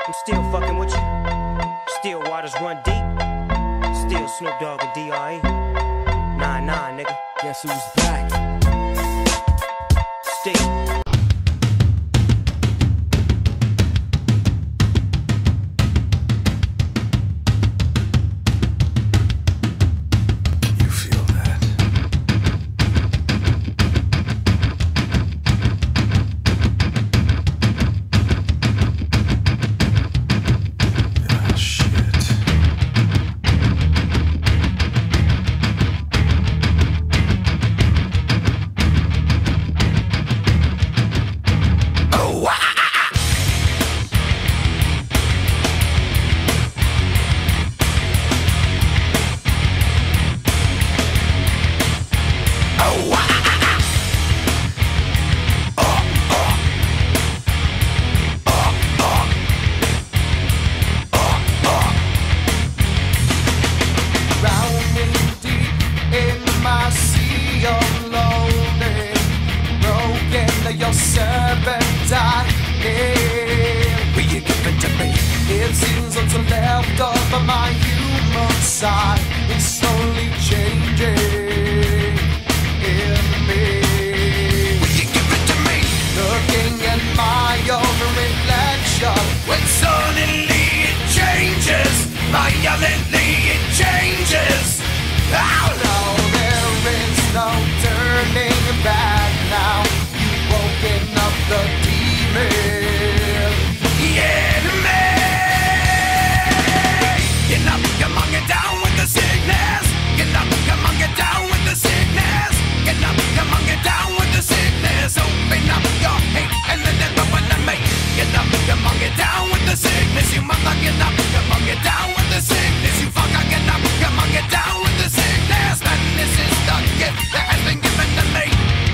I'm still fucking with you. Still waters run deep. Still Snoop Dogg and D.R.E. Nah, nigga. Guess who's back? Still. Your serpentine, will you give it to me? It seems what's left of my human side is slowly changing in me. Will you give it to me? Looking at my own reflection, when suddenly it changes, violently it changes. Oh no, there is no turning back now. Woken up the demon, the enemy. Get up, come on, get down with the sickness. Get up, come on, get down with the sickness. Get up, come on, get down with the sickness. Open up your hate and let it open to me. Get up, come on, get down with the sickness. You mother, get up, come on, get down with the sickness. You fucker, get up, come on, get down with the sickness. Madness is the gift that has been given to me.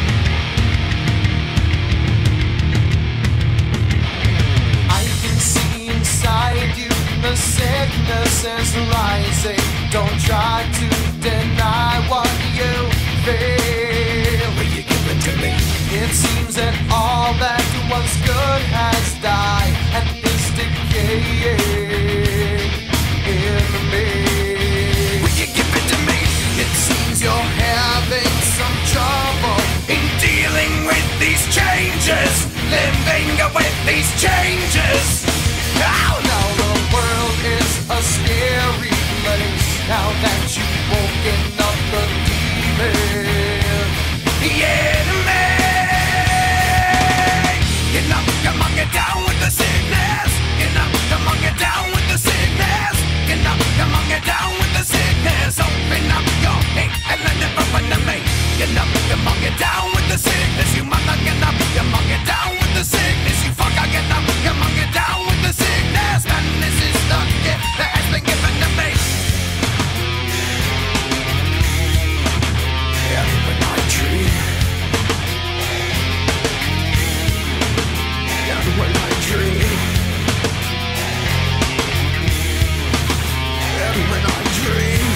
The sickness is rising. Don't try to deny what you feel. Will you give it to me? It seems that all that was good has died and is decaying in me. Will you give it to me? It seems you're having some trouble in dealing with these changes, living with these changes. Oh no, the world is a scary place now that you've woken up the demon, the enemy. Get up, come on, get down with the sickness. Get up, come on, get down with the sickness. Get up, come on, get down with the sickness. Open up your hate and let it open to me. Get up, come on, get down with the sickness. You mother, get up, come on, get down with the sickness. You fucker, get up, come on, get down with the sickness. Madness is the gift that has been given to me. And when I dream, and when I dream, and when I dream,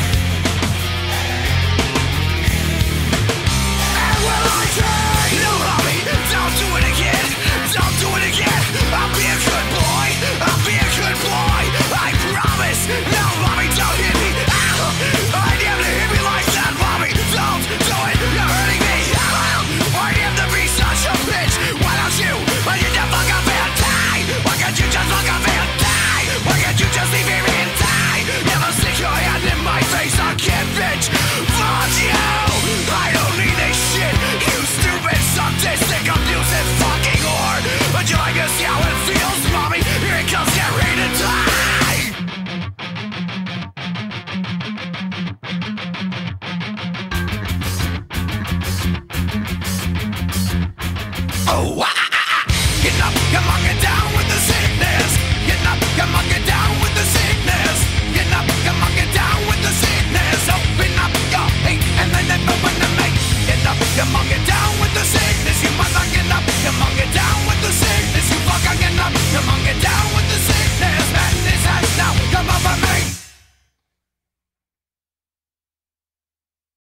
and when I dream. No, homie, don't do it again. Don't do it again. I'll be a good boy. I'll be a good boy. I promise. No, mommy, don't hit me. Ow! I need to hit me like that, mommy. Don't do it. You're hurting me. Ow! I need to be such a bitch. Why don't you? Why can't you fuck up and die? Why can't you just fuck up and die? Why can't you just leave me and die? Never stick your hand in my face. I can't bitch. Fuck you. I don't need this shit. You stupid, sadistic, abusive fucking whore. Would you like to see how it feels, mommy? Here it comes, get ready to die! Oh, wow!